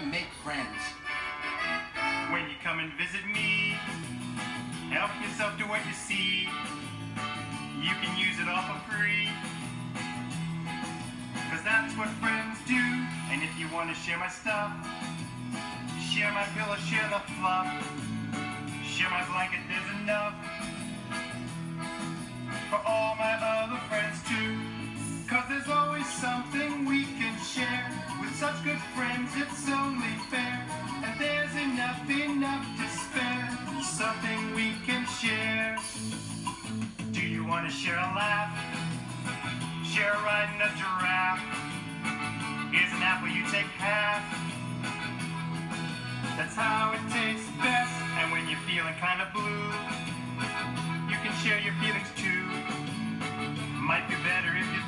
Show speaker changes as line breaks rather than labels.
make friends.
When you come and visit me, help yourself to what you see. You can use it all for free, 'cause that's what friends do. And if you want to share my stuff, share my pillow, share the fluff, share my blanket, there's enough for all my other friends too. 'Cause there's always something we can share. With such good friends, it's only fair. And there's enough to spare. Something we can share. Do you want to share a laugh? Share a ride in a giraffe. Here's an apple, you take half. That's how it tastes best. And when you're feeling kind of blue, you can share your feelings too. Might be better if you